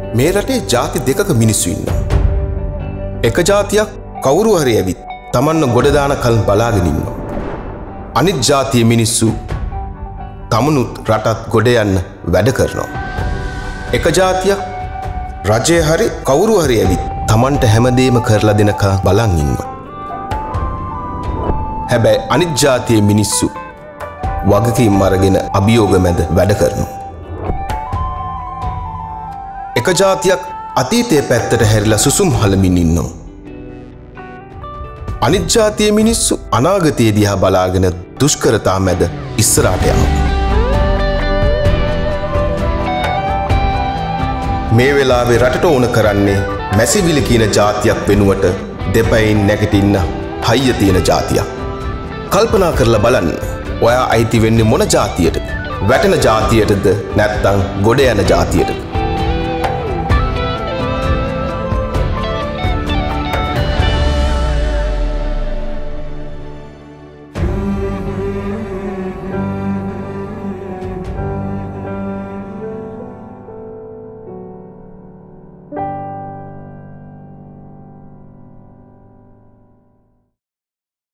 මේ රටේ ಜಾති දෙකක මිනිස්සු ඉන්නවා. එක ಜಾතියක් කවුරු හරි ඇවිත් තමන්ව ගොඩ දාන කල් බලාගෙන ඉන්නවා. අනිත් ಜಾතියේ මිනිස්සු තමනුත් රටත් ගොඩ යන්න වැඩ කරනවා. එක ಜಾතියක් රජය හරි කවුරු හරි ඇවිත් තමන්ට හැමදේම කරලා දෙනකම් බලන් ඉන්නවා. හැබැයි අනිත් ಜಾතියේ මිනිස්සු වගකීම් අරගෙන අභියෝග මැද වැඩ කරනවා. එක ಜಾතියක් අතීතයේ පැත්තට හැරිලා සුසුම් හලමින් ඉන්නවා. අනිත් ಜಾතියේ මිනිස්සු අනාගතයේ දිහා බලාගෙන දුෂ්කරතා මැද ඉස්සරහට යනවා. මේ වෙලාවේ රටට ඕන කරන්නේ මැසිවිලි කියන ಜಾතියක් වෙනුවට දෙපයින් නැගිටින්න හයිය තියෙන ಜಾතියක්. කල්පනා කරලා බලන්න. ඔයා අයිති වෙන්නේ මොන ಜಾතියටද? වැටෙන ಜಾතියටද නැත්නම් ගොඩ යන ಜಾතියටද?